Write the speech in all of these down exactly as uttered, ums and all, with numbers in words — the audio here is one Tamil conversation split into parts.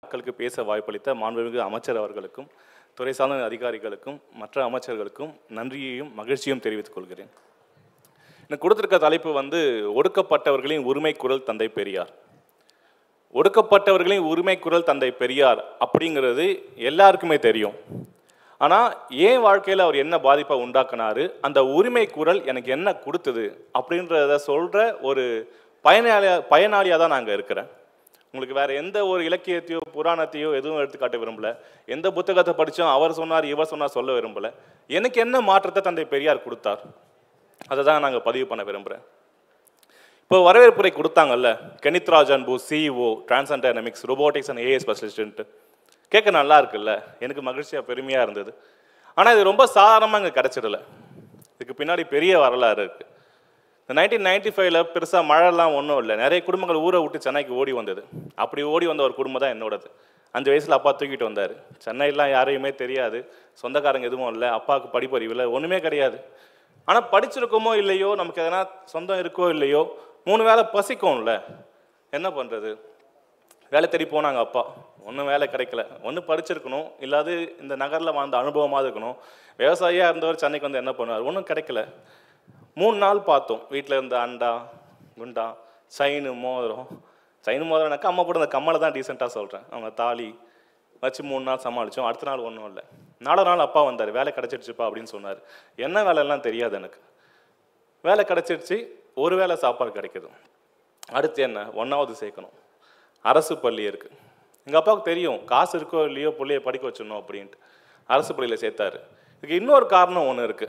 மக்களுக்கு பேச வாய்ப்பளித்த மாண்புமிகு அமைச்சர் அவர்களுக்கும் துறை சார்ந்த அதிகாரிகளுக்கும் மற்ற அமைச்சர்களுக்கும் நன்றியையும் மகிழ்ச்சியும் தெரிவித்துக் கொள்கிறேன். எனக்கு கொடுத்திருக்க தலைப்பு வந்து ஒடுக்கப்பட்டவர்களின் உரிமை குரல் தந்தை பெரியார். ஒடுக்கப்பட்டவர்களின் உரிமை குரல் தந்தை பெரியார் அப்படிங்கிறது எல்லாருக்குமே தெரியும். ஆனால் ஏன் வாழ்க்கையில் அவர் என்ன பாதிப்பை உண்டாக்குனாரு, அந்த உரிமை குரல் எனக்கு என்ன கொடுத்தது அப்படின்றத சொல்கிற ஒரு பயனாளியா பயனாளியாக தான் நாங்கள் இருக்கிறேன். உங்களுக்கு வேறு எந்த ஒரு இலக்கியத்தையோ புராணத்தையோ எதுவும் எடுத்துக்காட்ட விரும்பலை. எந்த புத்தகத்தை படித்தோம் அவர் சொன்னார் இவர் சொன்னார் சொல்ல விரும்பலை. எனக்கு என்ன மாற்றத்தை தந்தை பெரியார் கொடுத்தார் அதை தான் நாங்கள் பதிவு பண்ண விரும்புகிறேன். இப்போ வரவேற்புரை கொடுத்தாங்கல்ல, Kenithraj Anbu CEO Transon dynamics robotics and AI specialist கேட்க நல்லா இருக்குல்ல, எனக்கு மகிழ்ச்சியாக பெருமையாக இருந்தது. ஆனால் இது ரொம்ப சாதாரணமாக இங்கே கிடச்சிடல. இதுக்கு பின்னாடி பெரிய வரலாறு இருக்குது. இந்த நைன்டீன் நைன்டி ஃபைவ்ல பெருசாக மழைலாம் ஒன்றும் இல்லை. நிறைய குடும்பங்கள் ஊரை விட்டு சென்னைக்கு ஓடி வந்தது. அப்படி ஓடி வந்த ஒரு குடும்பம் தான் என்னோடது. அஞ்சு வயசில் அப்பா தூக்கிட்டு வந்தார். சென்னையெல்லாம் யாரையுமே தெரியாது, சொந்தக்காரங்க எதுவும் இல்லை, அப்பாவுக்கு படிப்பறிவு இல்லை, ஒன்றுமே கிடையாது. ஆனால் படிச்சிருக்கோமோ இல்லையோ, நமக்கு எதனா சொந்தம் இருக்கோ இல்லையோ, மூணு வேளை பசிக்கும்ல, என்ன பண்ணுறது? வேலை தேடி போனாங்க அப்பா. ஒன்றும் வேலை கிடைக்கல. ஒன்று படிச்சிருக்கணும், இல்லாது இந்த நகரில் வாழ்ந்த அனுபவமாக இருக்கணும். விவசாயியாக இருந்தவர் சென்னைக்கு வந்து என்ன பண்ணுவார்? ஒன்றும் கிடைக்கல. மூணு நாள் பார்த்தோம். வீட்டில் இருந்த அண்டா குண்டா சைனு மோதிரம் சைனு மோதிரம்னாக்கா அம்மா போட்டு அந்த கம்மலை தான் டீசெண்டாக சொல்கிறேன். அவங்க தாலி வச்சு மூணு நாள் சமாளித்தோம். அடுத்த நாள் ஒன்றும் இல்லை. நாலு நாள் அப்பா வந்தார். வேலை கிடச்சிடுச்சுப்பா அப்படின்னு சொன்னார். என்ன வேலைலாம் தெரியாது எனக்கு. வேலை கிடச்சிடுச்சு, ஒரு வேளை சாப்பாடு கிடைக்கிது. அடுத்து என்ன? ஒன்றாவது சேர்க்கணும். அரசு பள்ளி இருக்குது. எங்கள் அப்பாவுக்கு தெரியும் காசு இருக்கோ இல்லையோ பிள்ளைய படிக்க வச்சிடணும் அப்படின்ட்டு அரசு பள்ளியில் சேர்த்தாரு. இதுக்கு இன்னொரு காரணம் ஒன்று இருக்குது.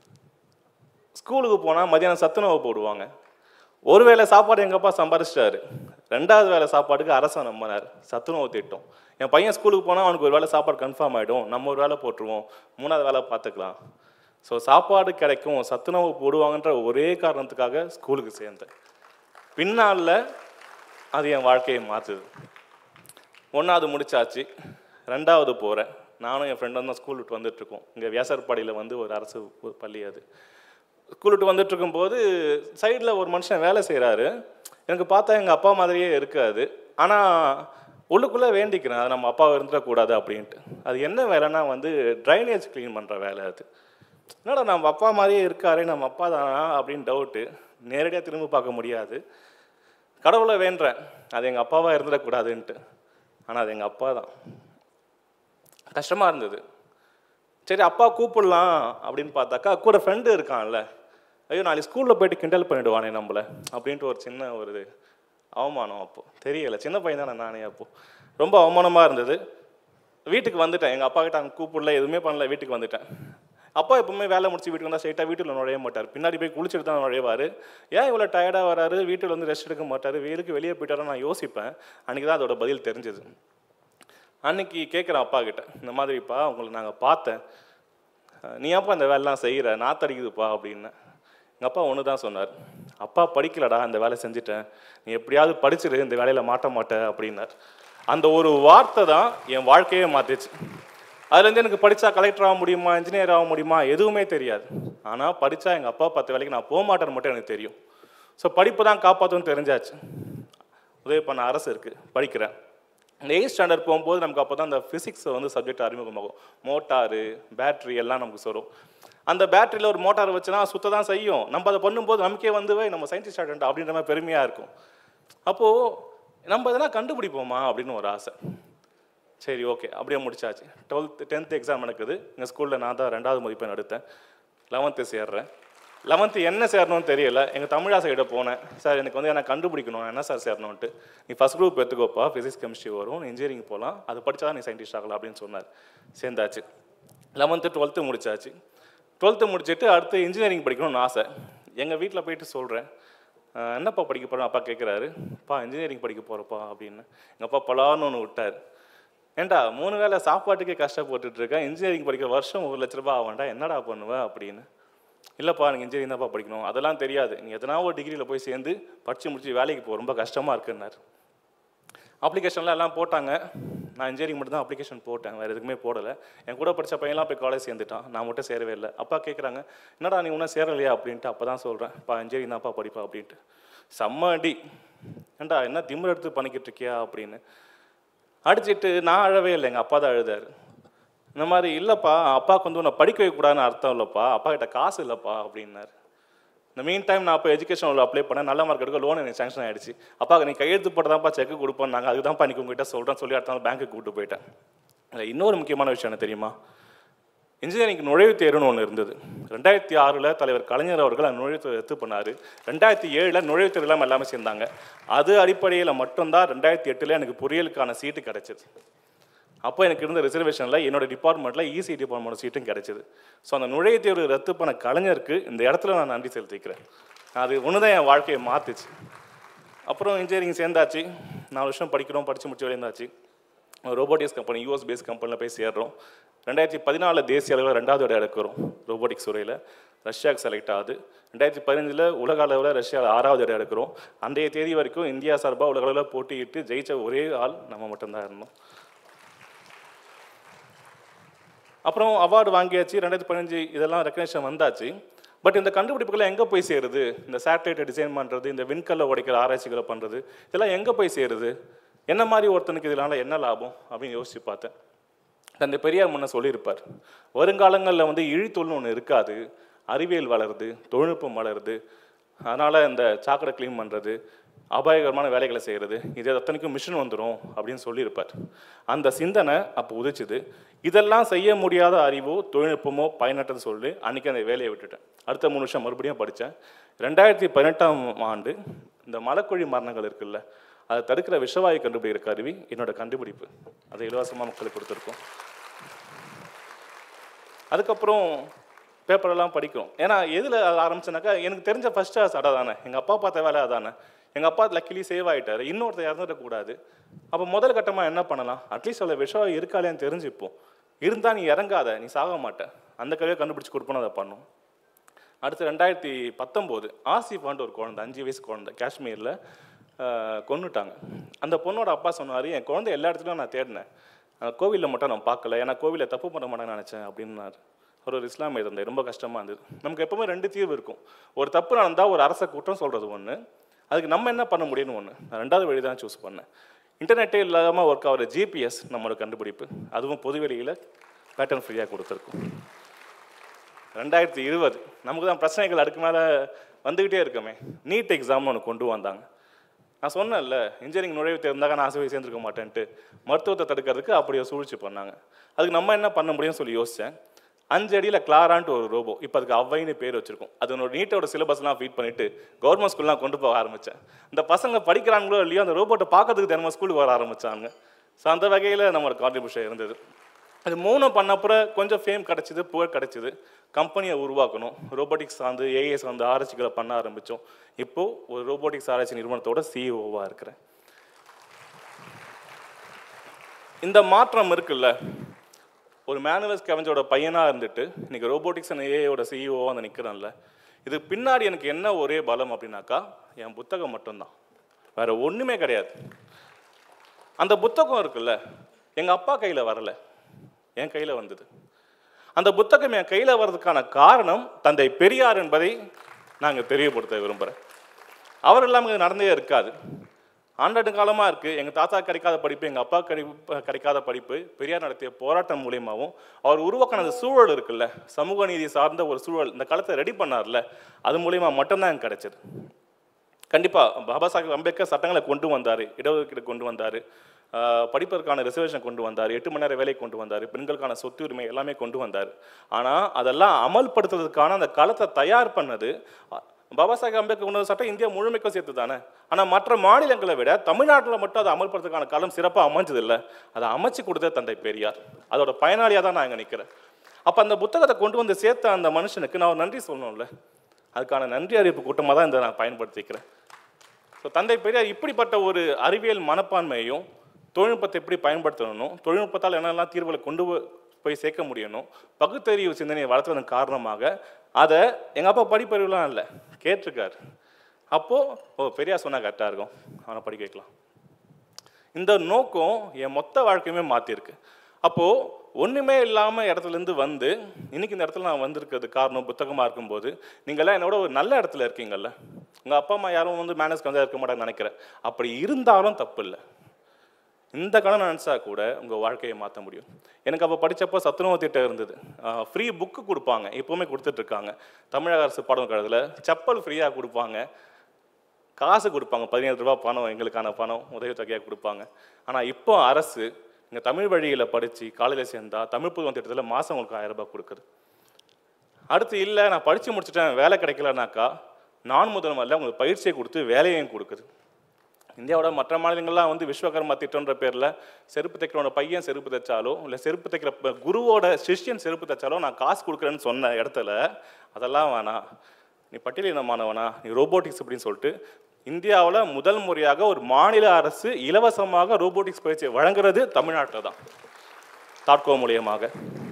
ஸ்கூலுக்கு போனால் மதியானம் சத்துணவு போடுவாங்க. ஒரு வேளை சாப்பாடு எங்கள் அப்பா சம்பாரிச்சிட்டாரு. ரெண்டாவது வேலை சாப்பாட்டுக்கு அரசை நம்பினார், சத்துணவு திட்டம். என் பையன் ஸ்கூலுக்கு போனால் அவனுக்கு ஒரு வேளை சாப்பாடு கன்ஃபார்ம் ஆகிடும், நம்ம ஒரு வேலை போட்டுருவோம், மூணாவது வேலை பார்த்துக்கலாம். ஸோ சாப்பாடு கிடைக்கும், சத்துணவு போடுவாங்கன்ற ஒரே காரணத்துக்காக ஸ்கூலுக்கு சேர்ந்தேன். பின்னால் அது என் வாழ்க்கையை மாற்றுது. ஒன்றாவது முடிச்சாச்சு, ரெண்டாவது போகிறேன். நானும் என் ஃப்ரெண்டும் தான் ஸ்கூல் விட்டு வந்துட்டுருக்கோம். இங்கே வியாசர்பாடியில் வந்து ஒரு அரசு பள்ளி. அது ஸ்கூல் விட்டு வந்துட்டு இருக்கும்போது சைடில் ஒரு மனுஷன் வேலை செய்கிறாரு. எனக்கு பார்த்தா எங்கள் அப்பா மாதிரியே இருக்காது. ஆனால் உள்ளுக்குள்ளே வேண்டிக்கிறேன் அது நம்ம அப்பாவை இருந்துடக்கூடாது அப்படின்ட்டு. அது என்ன வேலைன்னா வந்து ட்ரைனேஜ் க்ளீன் பண்ணுற வேலை. அது என்னடா நம்ம அப்பா மாதிரியே இருக்காரு, நம்ம அப்பா தானா அப்படின்னு டவுட்டு. நேரடியாக திரும்ப பார்க்க முடியாது. கடவுளை வேண்டுறேன் அது எங்கள் அப்பாவாக இருந்துடக்கூடாதுன்ட்டு. ஆனால் அது எங்கள் அப்பா தான். கஷ்டமாக இருந்தது. சரி அப்பா கூப்பிடலாம் அப்படின்னு பார்த்தாக்கா கூட ஃப்ரெண்டு இருக்கான்ல, ஐயோ நாளைக்கு ஸ்கூலில் போய்ட்டு கிண்டல் பண்ணிவிடுவானே நம்மளை அப்படின்ட்டு ஒரு சின்ன ஒரு அவமானம். அப்போது தெரியலை, சின்ன பையன் தானே நானே. அப்போது ரொம்ப அவமானமாக இருந்தது. வீட்டுக்கு வந்துட்டேன். எங்கள் அப்பா கிட்ட அங்கே கூப்பிடல, எதுவுமே பண்ணல, வீட்டுக்கு வந்துட்டேன். அப்பா எப்பவுமே வேலை முடிச்சு வீட்டுக்கு வந்தால் ஸ்ட்ரைட்டாக வீட்டில் நுழைய மாட்டார். பின்னாடி போய் குளிச்சுட்டு தான் நுழைவார். ஏன் இவ்வளோ டயர்டாக வராரு, வீட்டில் வந்து ரெஸ்ட் எடுக்க மாட்டார், வெயிலுக்கு வெளியே போயிட்டாரோ நான் யோசிப்பேன். அன்றைக்கி தான் அதோட பதில் தெரிஞ்சது. அன்னைக்கு கேட்குறேன் அப்பா கிட்ட, இந்த மாதிரிப்பா உங்களை நாங்கள் பார்த்தேன், நீ அப்பா இந்த வேலைலாம் செய்கிற, நாத்தடிக்குதுப்பா அப்படின்னு. எங்கள் அப்பா ஒன்று தான் சொன்னார், அப்பா படிக்கலடா, இந்த வேலை செஞ்சுட்டேன், நீ எப்படியாவது படிச்சிரு, இந்த வேலையில் மாட்ட மாட்டேன் அப்படின்னார். அந்த ஒரு வார்த்தை தான் என் வாழ்க்கையே மாற்றிச்சு. அதுலேருந்து எனக்கு படித்தா கலெக்டர் ஆக முடியுமா, இன்ஜினியர் ஆக முடியுமா எதுவுமே தெரியாது. ஆனால் படித்தா எங்கள் அப்பா பத்து வேலைக்கு நான் போக மாட்டேன்னு மட்டும் எனக்கு தெரியும். ஸோ படிப்பு தான் காப்பாற்றுன்னு தெரிஞ்சாச்சு. உதவி பண்ண அரசு இருக்குது, படிக்கிறேன். இந்த எயிட் ஸ்டாண்டர்ட் போகும்போது நமக்கு அப்போ தான் அந்த ஃபிசிக்ஸை வந்து சப்ஜெக்ட் அறிமுகமாகும். மோட்டாரு பேட்ரி எல்லாம் நமக்கு சொல்லும். அந்த பேட்டரியில் ஒரு மோட்டார் வச்சுனா சுத்த தான் செய்யும். நம்ம அதை பண்ணும்போது நமக்கே வந்து நம்ம சயின்டிஸ்ட் ஸ்டார்டண்ட் அப்படின்ற மாதிரி பெருமையாக இருக்கும். அப்போது நம்ம இதெல்லாம் கண்டுபிடிப்போமா அப்படின்னு ஒரு ஆசை. சரி ஓகே அப்படியே முடிச்சாச்சு. டுவெல்த் டென்த்து எக்ஸாம் நடக்குது. எங்கள் ஸ்கூலில் நான் தான் ரெண்டாவது மதிப்பெண் எடுத்தேன். லெவன்த்து சேர்றேன். லெவன்த்து என்ன சேரணும்னு தெரியல. எங்கள் தமிழாசிரியிட போனேன். சார் எனக்கு வந்து என்ன கண்டுபிடிக்கணும், என்ன சார் சேரணுன்ட்டு. நீ ஃபஸ்ட் குரூப் எடுத்துக்கோப்பா, ஃபிசிக்ஸ் கெமிஸ்ட்ரி வரும், இன்ஜினியரிங் போகலாம், அது படித்தா தான் நீ சயின்டிஸ்ட் ஆகலாம் அப்படின்னு சொன்னார். சேர்ந்தாச்சு. லெவன்த்து டுவெல்த்து முடிச்சாச்சு. டுவெல்த்து முடிச்சுட்டு அடுத்து இன்ஜினியரிங் படிக்கணும்னு ஆசை. எங்கள் வீட்டில் போயிட்டு சொல்கிறேன், என்னப்பா படிக்க போகிறேன் அப்பா கேட்குறாரு. அப்பா இன்ஜினியரிங் படிக்க போகிறப்பா அப்படின்னு. எங்கள் அப்பா பலான்னு ஒன்று விட்டார். ஏண்டா மூணு வேளை சாப்பாட்டுக்கே கஷ்டப்பட்டுருக்கேன், இன்ஜினியரிங் படிக்க வருஷம் ஒரு லட்ச ரூபா ஆகண்டா, என்னடா பண்ணுவேன் அப்படின்னு. இல்லைப்பா எனக்கு இன்ஜினியரிங் தான்ப்பா படிக்கணும், அதெல்லாம் தெரியாது, நீ எதனா ஒரு டிகிரியில் போய் சேர்ந்து படித்து முடிச்சு வேலைக்கு போ, ரொம்ப கஷ்டமாக இருக்குன்னார். அப்ளிகேஷன்லாம் எல்லாம் போட்டாங்க. நான் இன்ஜினியரிங் மட்டும் தான் அப்ளிகேஷன் போட்டேன், வேறு எதுக்குமே போடலை. என் கூட படித்த பையன்லாம் போய் காலேஜ் சேர்ந்துட்டான், நான் மட்டும் சேரவே இல்லை. அப்பா கேட்குறாங்க, என்னடா நீ ஒன்றும் சேரலையா அப்படின்ட்டு. அப்போ தான் சொல்கிறேன், அப்பா இன்ஜினியரிங் தான்ப்பா படிப்பா அப்படின்ட்டு. செம்ம அடி. ஏண்டா என்ன திமிர் எடுத்து பண்ணிக்கிட்டு இருக்கியா அப்படின்னு. அடிச்சுட்டு நான் அழவே இல்லை, எங்கள் அப்பா தான் அழுதார். இந்த மாதிரி இல்லைப்பா, அப்பாவுக்கு வந்து உன்னை படிக்க வைக்கக்கூடாதுன்னு அர்த்தம் இல்லைப்பா, அப்பா கிட்ட காசு இல்லைப்பா அப்படின்னாரு. இந்த மீன் டைம் நான் இப்போ எஜுகேஷன் லோன் அப்ளை பண்ணேன், நல்ல மார்க் எடுக்க லோன் எனக்கு சாங்ஷன் ஆகிடுச்சு. அப்பாவுக்கு நீ கையெழுத்து போட்டதான்ப்பா செக்கு கொடுப்போம், நாங்கள் அதுதான்ப்பா இன்றைக்கி உங்ககிட்ட சொல்கிறேன் சொல்லி அடுத்த நாள் பேங்க்குக்கு கூப்பிட்டு போயிட்டேன். அதில் இன்னொரு முக்கியமான விஷயம் என்ன தெரியுமா? இன்ஜினியரிங் நுழைவுத் தேர்வுன்னு ஒன்று இருந்தது. ரெண்டாயிரத்தி ஆறில் தலைவர் கலைஞர் அவர்கள் அந்த நுழைவுத் தேர்வு ரத்து பண்ணார். ரெண்டாயிரத்தி ஏழில் நுழைவுத் தேர்வு இல்லாமல் எல்லாமே சேர்ந்தாங்க. அது அடிப்படையில் மட்டும்தான் ரெண்டாயிரத்தி எட்டில் எனக்கு பொறியியலுக்கான சீட்டு கிடச்சிது. அப்போ எனக்கு இருந்த ரிசர்வேஷனில் என்னோட டிபார்ட்மெண்ட்டில் இசி டிபார்ட்மெண்ட் சீட்டும் கிடச்சிது. ஸோ அந்த நுழைவுத் தேர்வு ரத்து பண்ண கலைஞருக்கு இந்த இடத்துல நான் நன்றி செலுத்திக்கிறேன். அது ஒன்று தான் என் வாழ்க்கையை மாற்றுச்சு. அப்புறம் இன்ஜினியரிங் சேர்ந்தாச்சு, நாலு வருஷம் படிக்கிறோம், படித்து முடிச்சு வெளியிருந்தாச்சு. ரோபோட்டிக்ஸ் கம்பெனி, யூஎஸ் பேஸ் கம்பெனியில் போய் சேர்றோம். ரெண்டாயிரத்தி பதினாலில் தேசிய அளவில் ரெண்டாவது இடம் எடுக்கிறோம் ரோபோட்டிக்ஸ் துறையில். ரஷ்யாவுக்கு செலக்ட் ஆகுது. ரெண்டாயிரத்தி பதினஞ்சில் உலக அளவில் ரஷ்யாவில் ஆறாவது இடம் எடுக்கிறோம். அன்றைய தேதி வரைக்கும் இந்தியா சார்பாக உலக அளவில் போட்டியிட்டு ஜெயித்த ஒரே ஆள் நம்ம மட்டும்தான் இருந்தோம். அப்புறம் அவார்டு வாங்கியாச்சு. ரெண்டாயிரத்தி பதினஞ்சு இதெல்லாம் ரெக்கக்னேஷன் வந்தாச்சு. பட் இந்த கண்டுபிடிப்புகளை எங்கே போய் சேருது? இந்த சேட்டலைட்டை டிசைன் பண்ணுறது, இந்த விண்கல்லை உடைக்கிற ஆராய்ச்சிகளை பண்ணுறது, இதெல்லாம் எங்கே போய் சேருது? என்ன மாதிரி ஒருத்தனுக்கு இதனால் என்ன லாபம் அப்படின்னு யோசிச்சு பார்த்தேன். தந்தை பெரியார் முன்ன சொல்லியிருப்பார், வருங்காலங்களில் வந்து இழித்தொழில்னு ஒன்று இருக்காது, அறிவியல் வளருது, தொழில்நுட்பம் வளருது, அதனால் இந்த சாக்கடை க்ளீன் பண்ணுறது, அபாயகரமான வேலைகளை செய்கிறது, இது அத்தனைக்கும் மிஷின் வந்துடும் அப்படின்னு சொல்லியிருப்பார். அந்த சிந்தனை அப்போ உதிச்சுது. இதெல்லாம் செய்ய முடியாத அறிவோ தொழில்நுட்பமோ பயனற்றது சொல்லி அன்றைக்கி அந்த வேலையை விட்டுட்டேன். அடுத்த மூணு வருஷம் மறுபடியும் படித்தேன். ரெண்டாயிரத்தி பதினெட்டாம் ஆண்டு இந்த மலக்குழி மரணங்கள் இருக்குல்ல, அதை தடுக்கிற விஷவாயு கண்டுபிடிக்கிற கருவி என்னோட கண்டுபிடிப்பு. அதை இலவசமாக மக்களுக்கு கொடுத்துருக்கோம். அதுக்கப்புறம் பேப்பரெல்லாம் படிக்கும். ஏன்னா எதில் ஆரம்பிச்சேனாக்கா, எனக்கு தெரிஞ்ச ஃபர்ஸ்ட் கிளாஸ் அடை தானே, எங்கள் அப்பா பார்த்த வேலை அதானே. எங்கள் அப்பா லக்கிலி சேவ் ஆகிட்டார், இன்னொருத்தர் இறந்துடக்கூடாது. அப்போ முதல் கட்டமாக என்ன பண்ணலாம்? அட்லீஸ்ட் அதில் விஷவாயு இருக்காலேன்னு தெரிஞ்சுப்போம். இருந்தால் நீ இறங்காத, நீ சாக மாட்டேன், அந்த கதையை கண்டுபிடிச்சி கொடுப்போன்னு அதை பண்ணோம். அடுத்து ரெண்டாயிரத்தி பத்தொம்போது ஆசிஃபான்ட்டு ஒரு குழந்தை, அஞ்சு வயசு குழந்தை, காஷ்மீரில் கொன்னுட்டாங்க. அந்த பொண்ணோட அப்பா சொன்னார், என் குழந்தை எல்லா இடத்துலையும் நான் தேடினேன், கோவிலில் மட்டும் நான் பார்க்கல, ஏன்னா கோவிலில் தப்பு பண்ண மாட்டேன்னு நினச்சேன் அப்படின்னாரு. அவர் ஒரு இஸ்லாமிய இருந்தார். ரொம்ப கஷ்டமாக இருந்தது. நமக்கு எப்போவுமே ரெண்டு தீர்வு இருக்கும். ஒரு தப்பு நடந்தால் ஒரு அரசை குற்றம் சொல்கிறது ஒன்று, அதுக்கு நம்ம என்ன பண்ண முடியும்னு ஒன்று. நான் ரெண்டாவது வழி தான் சூஸ் பண்ணேன். இன்டர்நெட்டே இல்லாமல் ஒர்க் ஆகிற ஜிபிஎஸ் நம்மளோட கண்டுபிடிப்பு, அதுவும் பொதுவெளியில் பேட்டர்ன் ஃப்ரீயாக கொடுத்துருக்கும். ரெண்டாயிரத்தி இருபது நமக்கு தான் பிரச்சனைகள் அடுக்கு மேலே வந்துக்கிட்டே இருக்கமே. நீட் எக்ஸாம்னு ஒன்று கொண்டு வந்தாங்க. நான் சொன்னேன்ல, இன்ஜினியரிங் நுழைவு தேர்ந்தாக்க நான் ஆசை சேர்ந்துருக்க மாட்டேன்ட்டு, மருத்துவத்தை தடுக்கிறதுக்கு அப்படியே சூழ்ச்சி பண்ணாங்க. அதுக்கு நம்ம என்ன பண்ண முடியும்னு சொல்லி யோசித்தேன். அஞ்சு அடியில் கிளாரான்ட்டு ஒரு ரோபோ, இப்போ அதுக்கு அவ்வைன்னு பேர் வச்சிருக்கோம். அது ஒரு நீட்டோட சிலபஸ்லாம் ஃபீட் பண்ணிவிட்டு கவர்மெண்ட் ஸ்கூல்லாம் கொண்டு போக ஆரம்பித்தேன். இந்த பசங்க படிக்கிறாங்களோ இல்லையோ அந்த ரோபோட்டை பார்க்கறதுக்கு தினமும் ஸ்கூலுக்கு வர ஆரம்பித்தாங்க. ஸோ அந்த வகையில் நம்மளோட கான்ட்ரிபியூஷன் இருந்தது. அது மூணும் பண்ணப்புறம் கொஞ்சம் ஃபேம் கிடச்சிது, புகழ் கிடச்சிது. கம்பெனியை உருவாக்கணும், ரோபோட்டிக்ஸ் சார்ந்து ஏஐ சார்ந்து ஆராய்ச்சிகளை பண்ண ஆரம்பித்தோம். இப்போது ஒரு ரோபோட்டிக்ஸ் ஆராய்ச்சி நிறுவனத்தோட சிஇஓவாக இருக்கிறேன். இந்த மாற்றம் இருக்குல்ல, ஒரு மேனுவல் ஸ்கேவெஞ்சரோட பையனாக இருந்துட்டு இன்றைக்கி ரோபோட்டிக்ஸ் அண்ட் ஏஐயோட சிஇஓவாக வந்து நிற்கிறேன்ல, இது பின்னாடி எனக்கு என்ன ஒரே பலம் அப்படின்னாக்கா, என் புத்தகம் மட்டும்தான், வேறு ஒன்றுமே கிடையாது. அந்த புத்தகம் இருக்குல்ல, எங்கள் அப்பா கையில் வரலை, என் கையில் வந்தது. அந்த புத்தகம் என் கையில் வர்றதுக்கான காரணம் தந்தை பெரியார் என்பதை நாங்கள் தெரியப்படுத்த விரும்புகிறேன். அவர் இல்லாமல் இது நடந்தே இருக்காது. ஆண்டாண்டு காலமாக இருக்குது. எங்கள் தாத்தா கிடைக்காத படிப்பு, எங்கள் அப்பா கிடை கிடைக்காத படிப்பு பெரியார் நடத்திய போராட்டம் மூலியமாகவும் அவர் உருவாக்கின அந்த சூழல் இருக்குல்ல, சமூக நீதி சார்ந்த ஒரு சூழல் இந்த காலத்தை ரெடி பண்ணார்ல, அது மூலியமாக மட்டும்தான் எனக்கு கிடைச்சது. கண்டிப்பாக பாபா சாஹேப் அம்பேத்கர் சட்டங்களை கொண்டு வந்தார், இடஒதுக்கீடு கொண்டு வந்தார், படிப்பதற்கான ரிசர்வேஷன் கொண்டு வந்தார், எட்டு மணி நேரம் வேலை கொண்டு வந்தார், பெண்களுக்கான சொத்து உரிமை எல்லாமே கொண்டு வந்தார். ஆனால் அதெல்லாம் அமல்படுத்துறதுக்கான அந்த களத்தை தயார் பண்ணது பாபா சாஹேப் அம்பேத்கர் கொண்டு வந்த சட்டம் இந்தியா முழுமைக்கும் சேர்த்து தானே. ஆனால் மற்ற மாநிலங்களை விட தமிழ்நாட்டில் மட்டும் அதை அமல்படுத்துறதுக்கான காலம் சிறப்பாக அமைஞ்சது இல்லை, அதை அமைச்சு கொடுத்த தந்தை பெரியார். அதோட பயனாளியாக தான் நான் இங்கே நிற்கிறேன். அப்போ அந்த புத்தகத்தை கொண்டு வந்து சேர்த்த அந்த மனுஷனுக்கு நான் ஒரு நன்றி சொல்லணும்ல, அதுக்கான நன்றி அறிவிப்பு கூட்டமாக தான் இந்த நான் பயன்படுத்திக்கிறேன். ஸோ தந்தை பெரியார் இப்படிப்பட்ட ஒரு அறிவியல் மனப்பான்மையையும் தொழில்நுட்பத்தை எப்படி பயன்படுத்தணும், தொழில்நுட்பத்தால் என்னெல்லாம் தீர்வுகளை கொண்டு போய் சேர்க்க முடியணும், பகுத்தறிவு சிந்தனையை வளர்த்ததன் காரணமாக அதை எங்கள் அப்பா படிப்பறிவுலாம் இல்லை கேட்டிருக்காரு. அப்போது ஓ பெரியார் சொன்னால் கரெக்டாக இருக்கும், அவனை படிக்க வைக்கலாம். இந்த நோக்கம் என் மொத்த வாழ்க்கையுமே மாற்றிருக்கு. அப்போது ஒன்றுமே இல்லாமல் இடத்துலேருந்து வந்து இன்றைக்கி இந்த இடத்துல நான் வந்திருக்கிறது காரணம் புத்தகமாக இருக்கும்போது, நீங்கள்லாம் என்னோட ஒரு நல்ல இடத்துல இருக்கீங்கல்ல. உங்கள் அப்பா அம்மா யாரும் வந்து மேனேஜ் கம்மியாக இருக்க மாட்டாங்கன்னு நினைக்கிறேன். அப்படி இருந்தாலும் தப்பு இல்லை. இந்த கணம் நினச்சா கூட உங்கள் வாழ்க்கையை மாற்ற முடியும். எனக்கு அப்போ படித்தப்போ சத்துணவு திட்டம் இருந்தது. ஃப்ரீ புக்கு கொடுப்பாங்க, எப்போவுமே கொடுத்துட்ருக்காங்க. தமிழக அரசு பாடம் கழகத்தில் செப்பல் ஃப்ரீயாக கொடுப்பாங்க, காசு கொடுப்பாங்க, பதினேழு ரூபா பணம், எங்களுக்கான பணம் உதவித்தொகையாக கொடுப்பாங்க. ஆனால் இப்போ அரசு நீங்கள் தமிழ் வழியில் படித்து காலையில் சேர்ந்தால் தமிழ் புதுவம் திட்டத்தில் மாதம் உங்களுக்கு ஆயிரம் ரூபாய் கொடுக்குது. அடுத்து இல்லை நான் படித்து முடிச்சுட்டேன் வேலை கிடைக்கலனாக்கா நான் முதல்ல உங்களுக்கு பயிற்சியை கொடுத்து வேலையையும் கொடுக்குது. இந்தியாவோட மற்ற மாநிலங்கள்லாம் வந்து விஸ்வகர்மா திட்டம்ன்ற பேரில் செருப்பு தைக்கிறோட பையன் செருப்பு தைச்சாலோ இல்லை செருப்பு தைக்கிற குருவோட சிஷ்யன் செருப்பு தைச்சாலோ நான் காசு கொடுக்குறேன்னு சொன்ன இடத்துல அதெல்லாம் வேணாம், நீ பட்டியலினமானவனா, நீ ரோபோட்டிக்ஸ் அப்படின்னு சொல்லிட்டு இந்தியாவில் முதல் முறையாக ஒரு மாநில அரசு இலவசமாக ரோபோட்டிக்ஸ் பயிற்சி வழங்குறது தமிழ்நாட்டில் தான், தாட்கோ மூலியமாக.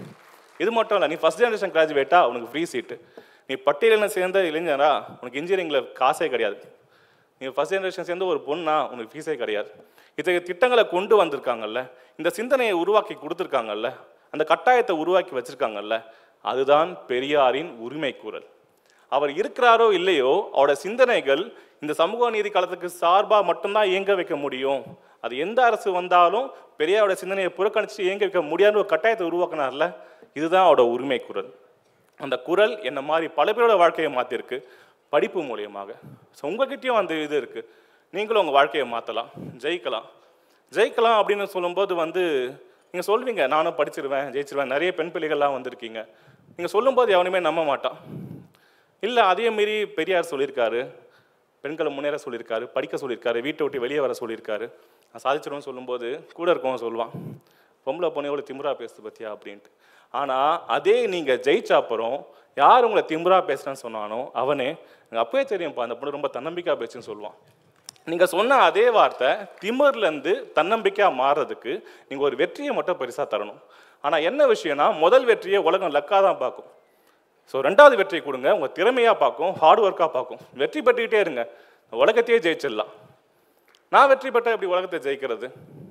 இது மட்டும் இல்லை, நீ ஃபஸ்ட் ஜென்ரேஷன் கிராஜுவேட்டா உனக்கு ஃப்ரீ சீட்டு, நீ பட்டியலின சேர்ந்த இளைஞரா உனக்கு இன்ஜினியரிங்கில் காசே கிடையாது, நீங்கள் ஃபஸ்ட் ஜென்ரேஷன் சேர்ந்து ஒரு பொண்ணா உனக்கு ஃபீஸே கிடையாது. இத்தகைய திட்டங்களை கொண்டு வந்திருக்காங்கல்ல, இந்த சிந்தனையை உருவாக்கி கொடுத்துருக்காங்கல்ல, அந்த கட்டாயத்தை உருவாக்கி வச்சுருக்காங்கல்ல, அதுதான் பெரியாரின் உரிமை குரல். அவர் இருக்கிறாரோ இல்லையோ அவரோட சிந்தனைகள் இந்த சமூக நீதி காலத்துக்கு சார்பாக மட்டும்தான் இயங்க வைக்க முடியும். அது எந்த அரசு வந்தாலும் பெரியாரோட சிந்தனையை புறக்கணித்து இயங்க வைக்க முடியாத ஒரு கட்டாயத்தை உருவாக்கினார்ல, இதுதான் அவரோட உரிமை குரல். அந்த குரல் என்ன மாதிரி பல பேரோட வாழ்க்கையை மாற்றிருக்கு படிப்பு மூலியமாக. ஸோ உங்ககிட்டயும் அந்த இது இருக்குது, நீங்களும் உங்கள் வாழ்க்கையை மாற்றலாம், ஜெயிக்கலாம். ஜெயிக்கலாம் அப்படின்னு சொல்லும்போது வந்து நீங்கள் சொல்வீங்க நானும் படிச்சிருவேன் ஜெயிச்சிருவேன், நிறைய பெண் பிள்ளைகள்லாம் வந்திருக்கீங்க. நீங்கள் சொல்லும்போது எவனுமே நம்ப மாட்டான். இல்லை அதே மாரி பெரியார் சொல்லியிருக்காரு, பெண்களை முன்னேற சொல்லியிருக்காரு, படிக்க சொல்லியிருக்காரு, வீட்டை விட்டு வெளியே வர சொல்லியிருக்காரு. நான் சாதிச்சிடுவேன்னு சொல்லும்போது கூட இருக்கவங்க சொல்லுவான், பொம்பளை பொண்ணு எவ்வளோ திமுறா பேசுது பத்தியா அப்படின்ட்டு. ஆனால் அதே நீங்கள் ஜெயிச்ச அப்புறம் யார் உங்களை திமுறா பேசுகிறேன்னு சொன்னானோ அவனே எனக்கு அப்பவே தெரியும்ப்பா அந்த பொண்ணு ரொம்ப தன்னம்பிக்கையாக பேசுன்னு சொல்லுவான். நீங்கள் சொன்ன அதே வார்த்தை திமிர்லேருந்து தன்னம்பிக்கையாக மாறுறதுக்கு நீங்கள் ஒரு வெற்றியை மட்டும் பெருசாக தரணும். ஆனால் என்ன விஷயம்னா முதல் வெற்றியை உலகம் லக்காக தான் பார்க்கும். ஸோ ரெண்டாவது வெற்றியை கொடுங்க, உங்கள் திறமையாக பார்க்கும், ஹார்ட் ஒர்க்காக பார்க்கும். வெற்றி பெற்றுக்கிட்டே இருங்க, உலகத்தையே ஜெயிச்சிடலாம். நான் வெற்றி பெற்ற எப்படி உலகத்தை ஜெயிக்கிறது?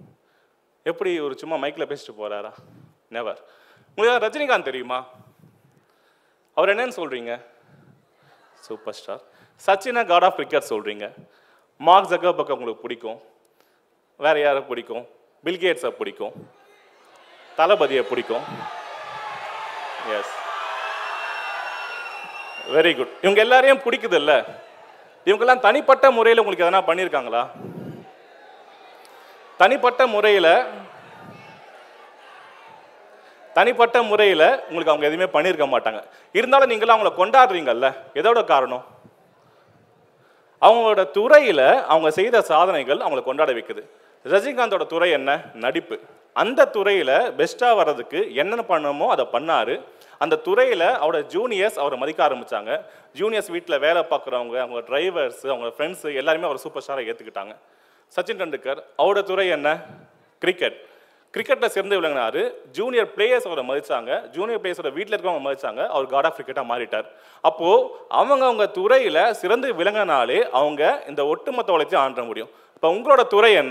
எப்படி ஒரு சும்மா மைக்கில் பேசிட்டு போகிறாரா? நெவர். உங்களுக்கு ரஜினிகாந்த் தெரியுமா? அவர் என்னன்னு சொல்கிறீங்க? Super star. சச்சினை காட் ஆஃப் கிரிக்கெட் சொல்கிறீங்க. மார்க் ஜக்கர்பர்க் உங்களுக்கு பிடிக்கும், வேறு யாரை பிடிக்கும்? பில்கேட்ஸை பிடிக்கும், தளபதியை பிடிக்கும். Yes, very good. இவங்க எல்லாரையும் பிடிக்குது இல்லை? இவங்கெல்லாம் தனிப்பட்ட முறையில் உங்களுக்கு எதனா பண்ணியிருக்காங்களா? தனிப்பட்ட முறையில் தனிப்பட்ட முறையில் உங்களுக்கு அவங்க எதுவுமே பண்ணியிருக்க மாட்டாங்க. இருந்தாலும் நீங்களாம் அவங்கள கொண்டாடுறீங்கல்ல, எதோட காரணம்? அவங்களோட துறையில் அவங்க செய்த சாதனைகள் அவங்கள கொண்டாட வைக்குது. ரஜினிகாந்தோட துறை என்ன? நடிப்பு. அந்த துறையில் பெஸ்ட்டாக வர்றதுக்கு என்னென்ன பண்ணணுமோ அதை பண்ணார். அந்த துறையில் அவரோட ஜூனியர்ஸ் அவரை மதிக்க ஆரம்பித்தாங்க. ஜூனியர்ஸ் வீட்டில் வேலை பார்க்குறவங்க, அவங்க டிரைவர்ஸ், அவங்க ஃப்ரெண்ட்ஸு எல்லாருமே அவர் சூப்பர் ஸ்டாராக ஏற்றுக்கிட்டாங்க. சச்சின் டெண்டுல்கர் அவரோட துறை என்ன? கிரிக்கெட். கிரிக்கெட்டில் சிறந்து விளங்கினார். ஜூனியர் பிளேயர்ஸ் அவரை மதித்தாங்க, ஜூனியர் பிளேயர்ஸோட வீட்டில் இருக்கவங்க மதித்தாங்க. அவர் காட் ஆஃப் கிரிக்கெட்டாக மாறிட்டார். அப்போது அவங்க அவங்க துறையில் சிறந்து விளங்கினாலே அவங்க இந்த ஒட்டுமொத்த வளர்ச்சி ஆண்ட முடியும். இப்போ உங்களோட துறை என்ன?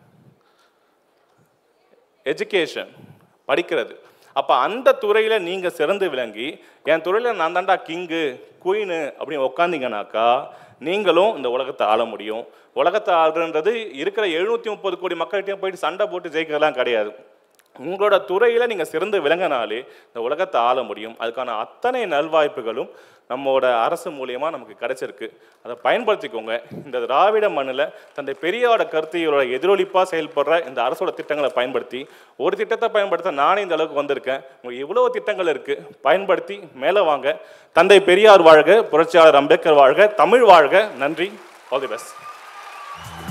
எஜுகேஷன், படிக்கிறது. அப்போ அந்த துறையில் நீங்கள் சிறந்து விளங்கி என் துறையில் நான் தாண்டா கிங்கு குயினு அப்படின்னு உட்காந்திங்கனாக்கா நீங்களும் இந்த உலகத்தை ஆள முடியும். உலகத்தை ஆளுன்றது இருக்கிற எழுநூற்றி முப்பது கோடி மக்கள்கிட்டையும் போயிட்டு சண்டை போட்டு ஜெயிக்கிறதுலாம் கிடையாது. உங்களோட துறையில் நீங்கள் சிறந்து விளங்கினாலே இந்த உலகத்தை ஆள முடியும். அதுக்கான அத்தனை நல்வாய்ப்புகளும் நம்மளோட அரசு மூலியமாக நமக்கு கிடைச்சிருக்கு. அதை பயன்படுத்திக்கோங்க. இந்த திராவிட மண்ணில் தந்தை பெரியாரோட கருத்தையோட எதிரொலிப்பாக செயல்படுற இந்த அரசோட திட்டங்களை பயன்படுத்தி ஒரு திட்டத்தை பயன்படுத்த நானே இந்த அளவுக்கு வந்திருக்கேன். உங்களுக்கு இவ்வளோ திட்டங்கள் இருக்குது, பயன்படுத்தி மேலே வாங்க. தந்தை பெரியார் வாழ்க, புரட்சியாளர் அம்பேத்கர் வாழ்க, தமிழ் வாழ்க. நன்றி. All the best.